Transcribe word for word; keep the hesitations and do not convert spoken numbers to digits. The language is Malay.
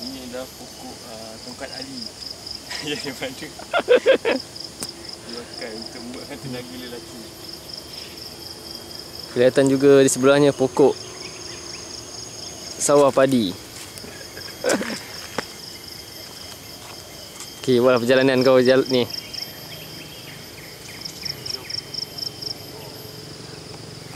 Ini adalah pokok uh, tongkat Ali. Yang daripada dipakai untuk membuatkan tenaga lelaki. Kelihatan juga di sebelahnya pokok sawah padi. Okey, buat perjalanan kau jalan ni.